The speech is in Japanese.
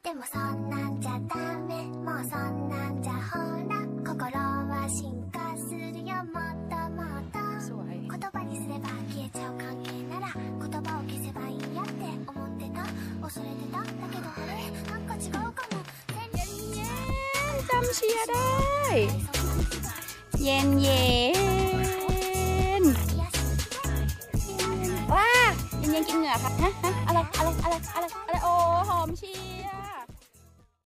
でもそんなんじゃダメもうそんなんじゃほら心は進化するよもっともっと言葉にすれば消えちゃう関係なら言葉を消せばいいやって思ってた恐れてただけどあれなんか違うかもจำเชียร์ได้เย็นเย็นว้าเย็นเย็นกินเหงื่อครับฮะ